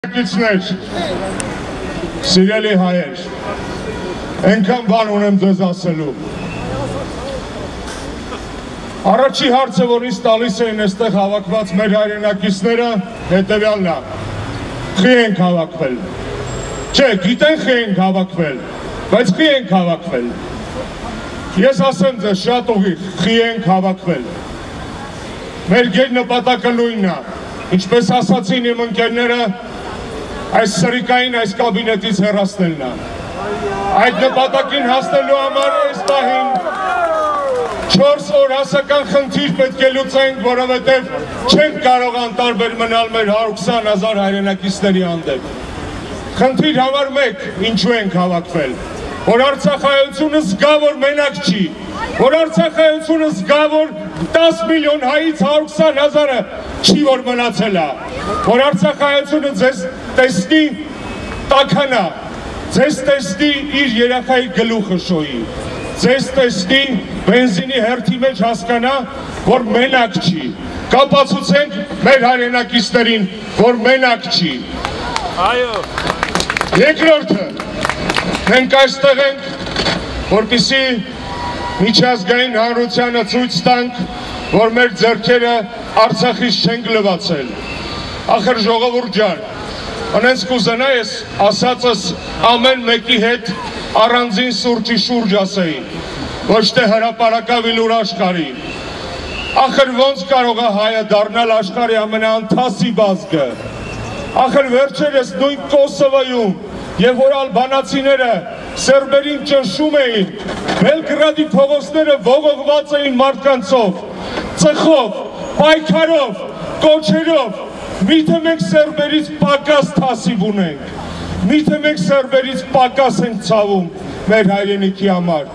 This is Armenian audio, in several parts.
Գիցներ, սիրելի հայեր, ենքան բան ունեմ ձեզ ասելու։ Առաջի հարցը, որ ինձ տալիս էին այստեղ հավաքված մեր հայրենակիցները, հետևյալն է, խի ենք հավաքվել։ Չէ, գիտեն խի ենք հավաքվել, բայց խի ենք հավաքվել։ Ես ասեմ ձեզ շատ ուղիղ, խի ենք հավաքվել։ Մեր գերնպատակը նույնն է, ինչպես ասացին իմ ընկերները, այս սրիկային այս կաբինետից հեռացնելն է։ Այդ նպատակին հասնելու համար այս պահին 4 օր հասական խնդիր պետք է լուծենք, որովհետև չենք կարող անտարբեր մնալ մեր 120,000 հայրենակիցների հանդեպ։ Խնդիր համար 1, ինչու ենք հավաքվել, որ Արցախայությունը զգա, որ մենակ չի, որ Արցախայությունը զգա, որ 10 միլիոն հայից 120,000-ը չի, որ մնացել է, որ Արցախայությունը ձեզ տեսնի տաքանա, ձեզ տեսնի իր երեխայի գլուխը շոյի, ձեզ տեսնի բենզինի հերթի մեջ հասկանա, որ մենակ չի, կապացուցենք մեր հայրենակիցներին, որ մենակ չի։ Երկրորդը, մենք այստեղ ենք, որպեսզի միջազգային հանրությանը ցույց տանք, որ մեր ձեռքերը Արցախից չենք լվացել։ Ախր ժողովուրդ ջան, անենց կուզենա ես ասածս ամեն մեկի հետ առանձին սուրճի շուրջ ասեի, ոչ թե հրապարակավիլուր աշխարհի։ Ախր ոնց կարող է հայը դառնալ աշխարհի ամենաանթասիբ ազգը։ Ախր վերջերս նույն Կոսովոյում, եւ որ ալբանացիները սերբերին ճնշում էին, Բելգրադի փողոցները ողողված էին մարդկանցով, ծխով, պայքարով, կոչերով, միթե մենք սերբերից պակաս թասիբ ունենք, միթե մենք սերբերից պակաս ենք ցավում մեր հայրենիքի համար,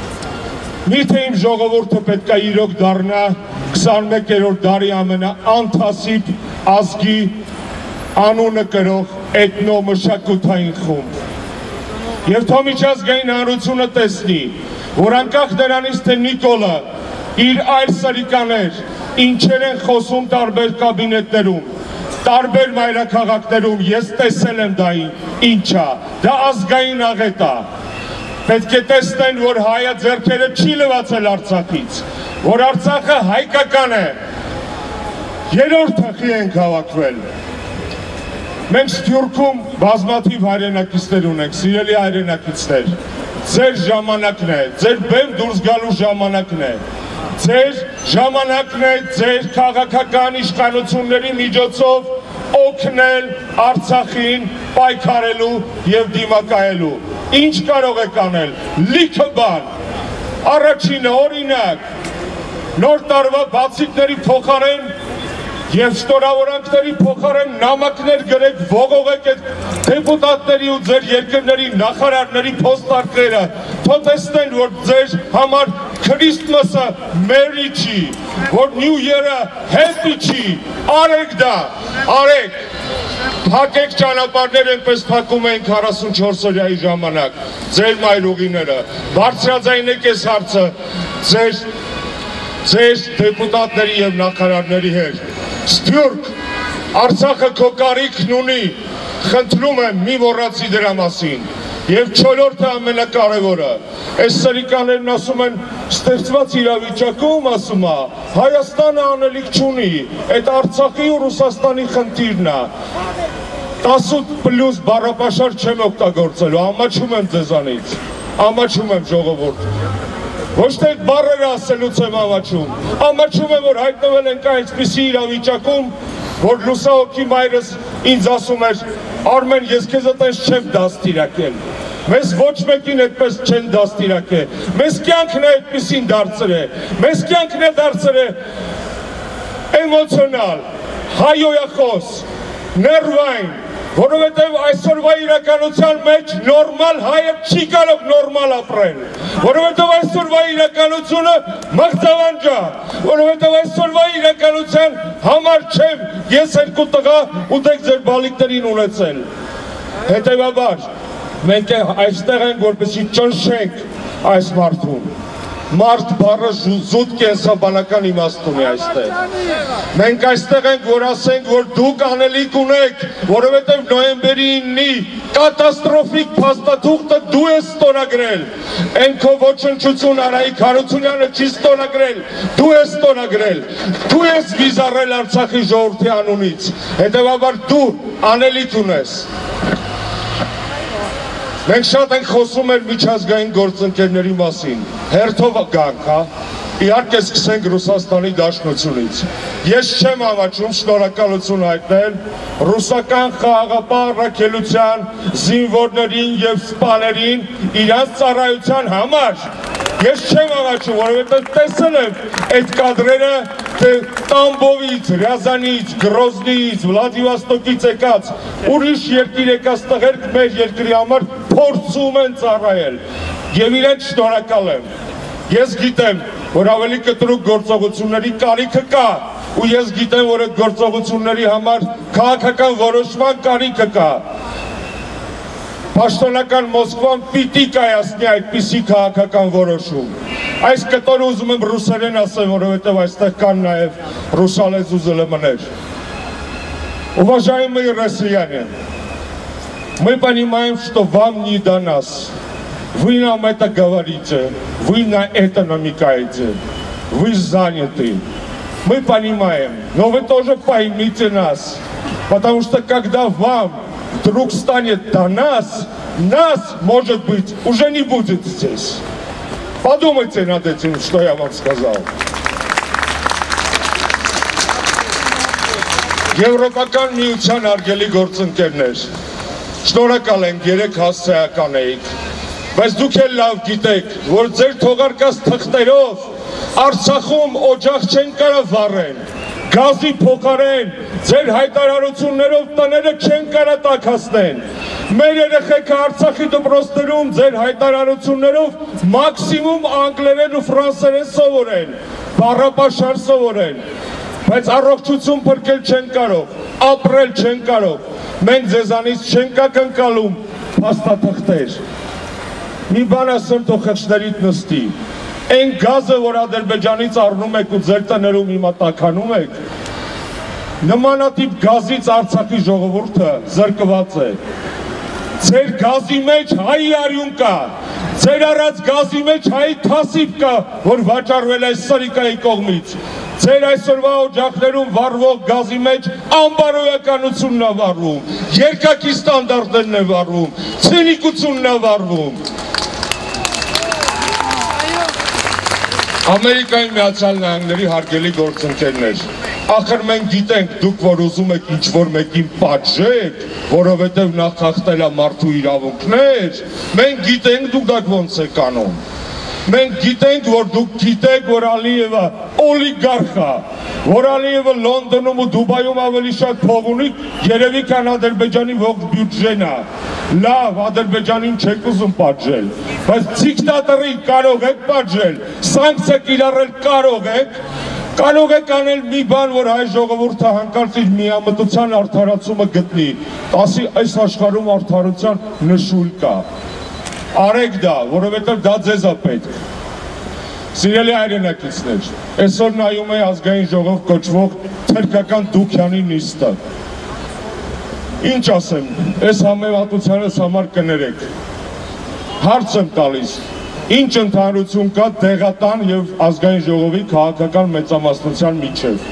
միթե իմ ժողովուրդը պետք է իրոք դառնա 21-րդ դարի ամենաանթասիբ ազգի անունը կրող էթնոմշակութային խումբ։ Եվ թող միջազգային հանրությունը տեսնի, որ անկախ նրանից, թե Նիկոլը իր այլ սրիկաներ ինչեր են խոսում տարբեր կաբինետներում, տարբեր մայրաքաղաքներում, ես տեսել եմ դա ինչա, դա ազգային աղետ է։ Պետք է տեսնեն, որ հայը ձեռքերը չի լվացել Արցախից, որ Արցախը հայկական է։ Երրորդը խի ենք հավաքվել։ Մենք Սփյուռքում բազմաթիվ հայրենակիցներ ունենք, սիրելի հայրենակիցներ, ձեր ժամանակն է, ձեր բեմ դուրս գալու ժամանակն է, ձեր ժամանակն է, ձեր քաղաքական իշխանությունների միջոցով օգնել Արցախին պայքարելու և դիմակայելու։ Ինչ կարող եք անել, լիքը բան, առաջինը օրինակ, նոր տարվա բացիկների փոխարեն և շտորավորանքների փոխարեն նամակներ գրեք, ողողեք այդ դեպուտատների ու ձեր երկրների նախարարների փոստարկղերը, թող տեսնեն, որ ձեր համար Քրիստմասը մերի չի, որ Նյու Յերը հեփի չի, արեք դա, արեք, փակեք ճանապարհներ, այնպես փակում էին 44-օրյայի ժամանակ, ձեր մայրուղիները, բարձրաձայնեք այս հարցը ձեր դեպուտատների և նախարարների հետ։ Սփյուռք, Արցախը քո կարիքն ունի, խնդրում եմ մի մոռացի դրա մասին։ Եվ չորրորդը ամենակարևորը, այս սրիկաներն ասում են, ստեղծված իրավիճակում ասում է, Հայաստանը անելիք չունի, այդ Արցախի ու Ռուսաստանի խնդիրն է։ 18+ բառապաշար չեմ օգտագործելու, ամաչում եմ ձեզանից, ամաչում եմ ժողովուրդ։ Ոչ թե այդ բառերը ասելուց եմ ամաչում եմ, որ հայտնվել ենք այսպիսի իրավիճակում, որ լուսահոգի մայրս ինձ ասում էր, Արմեն, ես քեզ այդպես չեմ դաստիարակել, մեզ ոչ մեկին այդպես չեն դաստիարակել, մեզ կյանքն է այդպիսին դարձրել, մեզ կյանքն է դարձրել էմոցիոնալ, հայոյախոս, ներվային, որովհետև այսօրվա իրականության մեջ նորմալ հայը չի կարող նորմալ ապրել, որովհետև այսօրվա իրականությունը մղձավանջ է, որովհետև այսօրվա իրականության համար չեմ ես երկու տղա ու դեք ձեր բալիկներին ունեցել։ Հետևաբար, մենք այստեղ ենք, որպեսզի ճնշենք այս մարդուն, մարդ բառը զուտ կենսաբանական իմաստ ունի այստեղ։ Մենք այստեղ ենք, որ ասենք, որ դուք անելիք ունեք, որովհետև նոյեմբերի 9-ի կատաստրոֆիկ փաստաթուղթը դու ես ստորագրել։ Այն քո ոչնչություն Արայիկ Հարությունյանը չի ստորագրել, դու ես ստորագրել։ Դու ես վիզարել Արցախի ժողովրդի անունից։ Հետևաբար դու անելիք ունես։ Մենք շատ ենք խոսում մեր միջազգային գործընկերների մասին, հերթով գանք, հա, իհարկե սկսենք Ռուսաստանի Դաշնությունից։ Ես չեմ ամաչում շնորհակալություն հայտնել ռուսական խաղաղապահ առաքելության զինվորներին եւ սպաներին իրանց ծառայության համար։ Ես չեմ ամաչում, որովհետեւ տեսել եմ այդ կադրերը Տամբովից, Ռյազանից, Գրոզնիից, Վլադիվոստոկից եկած, ուրիշ երկիր եկած տղեր մեր երկրի համար փորձում են ծառայել եւ իրենց շնորհակալ եմ։ Ես գիտեմ, որ ավելի կտրուկ գործողությունների կարիքը կա ու ես գիտեմ, որ այդ գործողությունների համար քաղաքական որոշման կարիքը կա։ Պաշտոնական Մոսկվան պիտի կայացնի այդպիսի քաղաքական որոշում։ Այս կտորը ուզում եմ ռուսերեն ասեմ, որովհետև այստեղ կան նաև ռուսալեզու ԶԼՄ-ներ։ Уважаемые россияне, мы понимаем, что вам не до нас. Вы нам это говорите, вы на это намекаете, вы заняты. Мы понимаем, но вы тоже поймите нас, потому что когда вам вдруг станет до нас, нас, может быть, уже не будет здесь. Подумайте над этим, что я вам сказал. Եվրոպական միության արգելի գործընկերներ, շնորհակալ ենք 3 հասցեական էիք, բայց դուք էլ լավ գիտեք, որ ձեր թողարկած թղթերով Արցախում օջախ չեն կարող վառեն, գազի փոխարեն ձեր հայտարարություններով տները չեն կարող տաքացնեն։ Մեր երեխեքը Արցախի դպրոցներում ձեր հայտարարություններով մաքսիմում անգլերեն ու ֆրանսերեն սովորեն, բառապաշար սովորեն, բայց առողջություն փրկել չեն կարող, ապրել չեն կարող։ Մենք ձեզանից չենք ակնկալում փաստաթղթեր։ Մի բան ասեմ, թող խեղճներիդ նստի։ Այն գազը, որ Ադրբեջանից առնում եք ու ձեր տներում հիմա տաքանում եք, նմանատիպ գազից Արցախի ժողովուրդը զրկված է։ Ձեր գազի մեջ հայի արյուն կա, ձեր առած գազի մեջ հայի թասիբ կա, որ վաճառվել է Սրիկայի կողմից։ Ձեր այսօրվա օջախներում վառվող գազի մեջ անբարոյականությունն է վառվում, երկակի ստանդարտներն է վառվում, ցինիկությունն է վառվում։ Ամերիկայի Միացյալ Նահանգների հարգելի գործընկերներ, ախր մենք գիտենք, դուք որ ուզում եք ինչ-որ մեկին պատժեք, որովհետև նա խախտել է մարդու իրավունքներ, մենք գիտենք դուք դա ոնց եք անում։ Մենք գիտենք, որ դուք գիտեք, որ Ալիևը օլիգարխ է, որ Ալիևը Լոնդոնում ու Դուբայում ավելի շատ փող ունի, երևի քան Ադրբեջանի ողջ բյուջեն է։ Լավ, Ադրբեջանին չեք ուզում պատժել, բայց դիկտատորին կարող եք պատժել, սանկցիա կիրառել կարող եք անել մի բան, որ հայ ժողովուրդը հանկարծ իր միամտության արդարացումը գտնի, ասի այս աշխարհում արդարության նշույլ կա։ Արեք դա, որովհետև դա ձեզ է պետք։ Սիրելի հայրենակիցներ, այսօր նայում է ազգային ժողով կոչվող թրքական Դուքյանի նիստը։ Ինչ ասեմ, այս համեմատությանս համար կներեք։ Հարց եմ տալիս, ինչ ընդհանրություն կա դեղատան և ազգային ժողովի քաղաքական մեծամասնության միջև։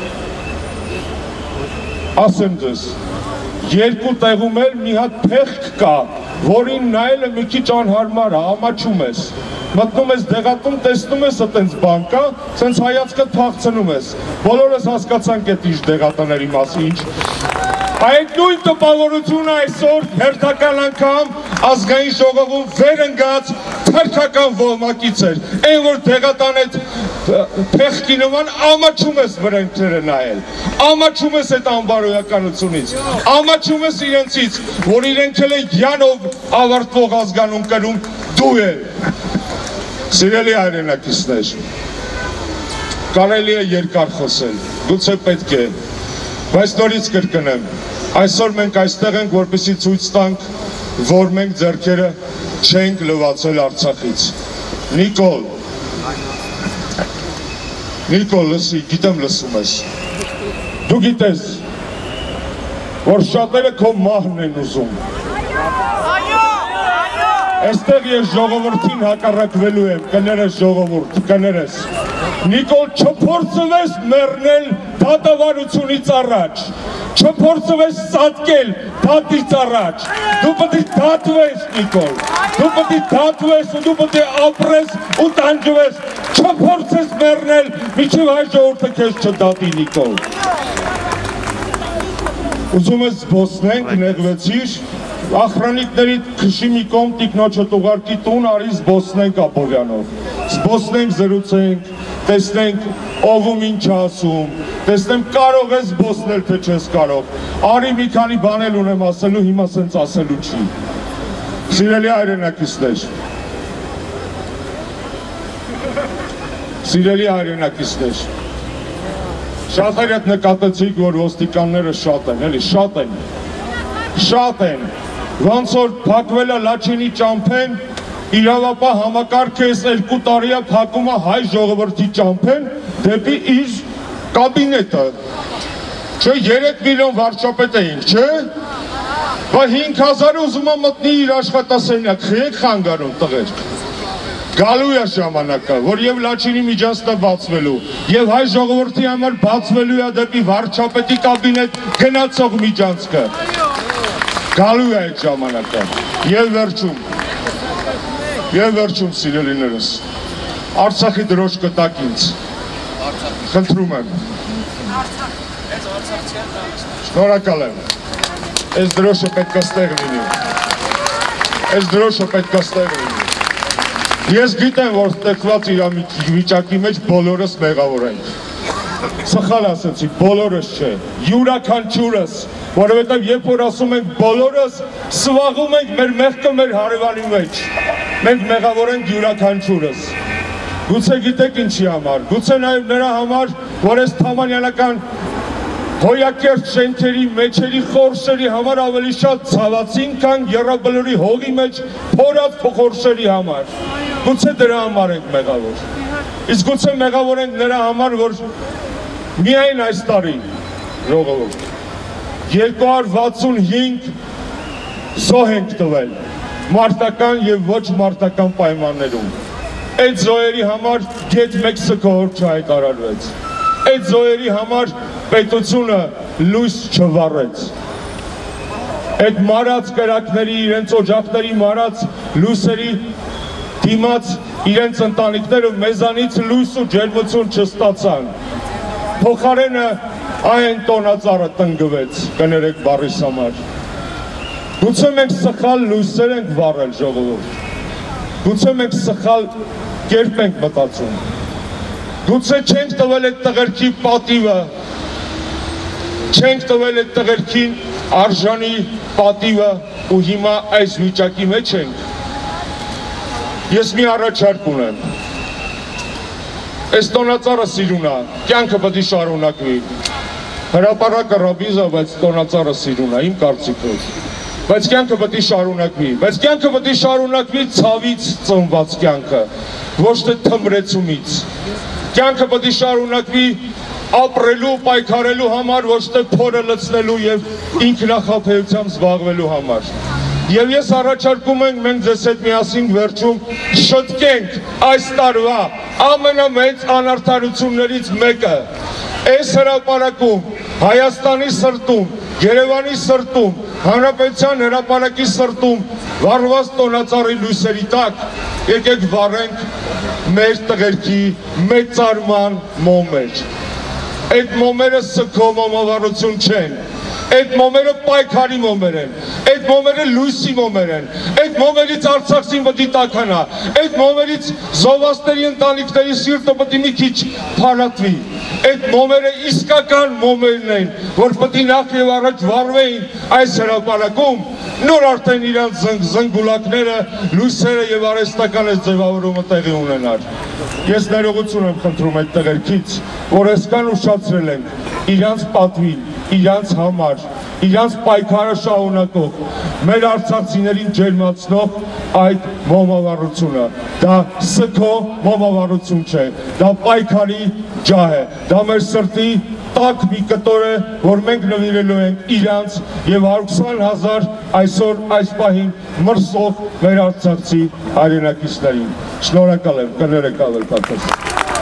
Ասեմ ձեզ, երկու տեղում էլ մի հատ փեղկ կա, որին նայելը մի քիչ անհարմար է, ամաչում ես, մտնում ես դեղատում, տեսնում ես այտենց բան կա, սենց հայացքը թաքցնում ես, բոլորս հասկացանք այդ ինչ դեղատաների մասի ինչ։ Այդ նույն տպավորությունը այսօր հերթական անգամ ազգային ժողովում վեր ընկած թրքական ոհմակից էր, այն որ դեղատան այդ փեղկի նման ամաչում ես վրենքները նայել, ամաչում ես այդ անբարոյականությունից, ամաչում ես իրենցից, որ իրենք էլ են յանով ավարտվող ազգանուն կրում դու է։ Սիրելի հայրենակիցներ, կարելի է երկար խոսել, գուցե պետք է, բայց նորից կրկնեմ, այսօր մենք այստեղ ենք, որպեսզի ցույց տանք, որ մենք ձեռքերը չենք լվացել Արցախից։ Նիկոլ, Նիկոլ, լսի, գիտեմ լսում ես։ Դու գիտես, որ շատերը քո մահն են ուզում։ Այստեղ ես ժողովրդին հակառակվելու եմ, կներես ժողովուրդ, կներես։ Նիկոլ, չփորձվես մեռնել դատավարությունից առաջ, չփորձվես սատկել դատից առաջ, դու պետք է դատվես, Նիկոլ, դու պետք է դատվես ու դու պետք է ապրես ու տանջվես, չփորձես մեռնել, մինչև հայ ժողովուրդը քեզ չդատի, Նիկոլ։ Ուզում ես զբոսնենք, նեղվեցիր, ախրանիկների քշի մի կողմ տիկնոջդ ուղարկի տուն, արի զբոսնենք Ապովյանով, զբոսնենք, զրուցենք, տեսնենք ով ում ինչ ասում, տեսնեմ կարող ես զբոսնել, թե չես կարող, արի մի քանի բանել ունեմ ասելու, հիմա սենց ասելու չի։ Սիրելի հայրենակիցներ, Սիրելի հայրենակիցներ, շատերը հետ նկատեցիք, որ ոստիկանները շատ են, էլի, շատ են, ոնց որ փակվել է Լաչինի ճամփեն, իրավապահ համակարգը 2 տարի է փակում է հայ ժողովրդի ճամփեն դեպի իր կաբինետը, չէ, 3 միլիոն վարչապետ էինք, չէ, բա 5000 ուզում է մտնի իր աշխատասենյակ, եք խանգարում տղեր։ Գալու է ժամանակը, որ և Լաչինի միջանցքը բացվելու, և հայ ժողովրդի համար բացվելու է դեպի վարչապետի կաբինետ գնացող միջանցքը։ Գալու է այդ ժամանակը, և վերջում սիրելիներս, Արցախի դրոշ կտակ ինձ, խնդրում եմ, շնորհակալ եմ, այս դրոշը պետք է ստեղ լինի, Ես գիտեմ, որ ստեղծված իրավիճակի մեջ բոլորս մեղավոր ենք, սխալ ասեցի, բոլորս չէ, յուրաքանչյուրս, որովհետև երբ որ ասում ենք բոլորս, սվաղում ենք մեր մեղքը մեր հարևանի մեջ, մենք մեղավոր ենք յուրաքանչյուրս, գուցե գիտեք ինչի համար, գուցե նաև նրա համար, որ այս թամանյանական հոյակերտ շենքերի մեջերի խորշերի համար ավելի շատ ցավացին, քան եռաբլուրի հողի մեջ փորած խորշերի համար, գուցե դրա համար ենք մեղավոր, իսկ գուցե մեղավոր ենք նրա համար, որ միայն այս տարի ժողովուրդ 265 զոհ ենք տվել մարտական և ոչ մարտական պայմաններում, այդ զոհերի համար գետ մեկ սգոհոր չհայտարարվեց, այդ զոհերի համար պետությունը լույս չվառեց, այդ մարած կրակների, իրենց օջախների մարած լույսերի դիմաց իրենց ընտանիքները մեզանից լույս ու ջերմություն չստացան, փոխարենը այն տոնածառը տնգվեց, կներեք բառիս համար, գուցե մենք սխալ լույսեր ենք վառել ժողովուրդ, գուցե մենք սխալ կերպ ենք մտածում, գուցե չենք տվել այդ տղերքի պատիվը, չենք տվել այդ տղերքին արժանի պատիվը ու հիմա այս վիճակի մեջ ենք, ես մի առաջարկ ունեմ, այս տոնածառը սիրուն է, կյանքը պետք է շարունակվի, հրապարակը ռաբիզ է, բայց տոնածառը սիրուն է, իմ կարծիքով, բայց կյանքը պետք է շարունակվի, բայց կյանքը պետք է շարունակվի ցավից ծնված կյանքը, ոչ թե թմրեցումից, կյանքը պետք է շարունակվի ապրելու, պայքարելու համար, ոչ թե փորը լցնելու և ինքնախաբեությամբ զբաղվելու համար։ Եվ ես առաջարկում ենք մենք ձեզ հետ միասին վերջում շտկենք այս տարվա ամենամեծ անարդարություններից մեկը, այս հրապարակում, Հայաստանի սրտում, Երևանի սրտում, Հանրապետության հրապարակի սրտում վառված տոնածառի լույսերի տակ, եկեք վառենք մեր տղերքի մեծարման մոմեր։ Այդ մոմերը սգո մոմավառություն չեն, այդ մոմերը պայքարի մոմեր են, այդ մոմերը լույսի մոմեր են, այդ մոմերից Արցախին պետք է տաքանա, այդ մոմերից զոհվածների ընտանիքների սիրտը պետք է մի քիչ փարատվի, այդ մոմերը իսկական մոմերն են, որ պետք է նախ և առաջ վառվեին այս հրապարակում, նոր արդեն իրանց զնգուլակները, լույսերը և արհեստական այս ձևավորումը տեղի ունենար։ Ես ներողություն եմ խնդրում այդ տղերքից, որ այսքան ուշացրել ենք իրանց պատվին, իրանց համար, իրանց պայքարը շարունակող, մեր արցախցիներին ջերմացնող այդ ողբավառությունը, դա սգո ողբավառություն չէ, դա պայքարի ջահ է, դա մեր սրտի տաք մի կտոր է, որ մենք նվիրելու ենք իրանց և 120,000 այսօր այս պահին մրսող մեր արցախցի հայրենակիցներին։ Շնորհակալ եմ, կներեք ավել պակաս։